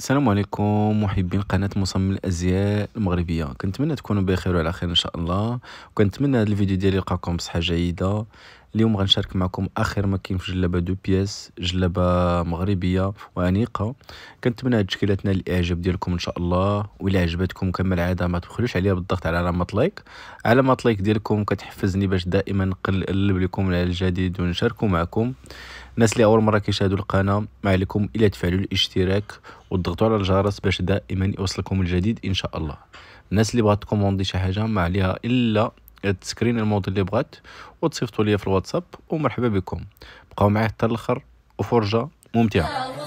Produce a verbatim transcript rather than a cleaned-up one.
السلام عليكم محبين قناة مصمم الازياء المغربيه، كنتمنى تكونوا بخير وعلى خير ان شاء الله. وكنتمنى هذا الفيديو ديالي يلقاكم بصحه جيده. اليوم غنشارك معكم اخر ما كاين في جلابه دو بياس، جلابه مغربيه وانيقه. كنتمنى هاد التشكيله تنال الاعجاب ديالكم ان شاء الله، والى عجبتكم كما العاده ما تبخلوش عليا بالضغط على علامه لايك. علامه لايك ديالكم كتحفزني باش دائما نقلب لكم على الجديد ونشاركوا معكم. الناس اللي اول مره كيشاهدوا القناه ما عليكم الا تفعلوا الاشتراك وتضغطوا على الجرس باش دائما يوصلكم الجديد ان شاء الله. الناس اللي بغات تكوموندي شي حاجه ما عليها الا تسكرين الموضوع اللي بغات وتصيفطوا لي في الواتساب، ومرحبا بكم. بقاو معايا حتى الاخر وفرجه ممتعه.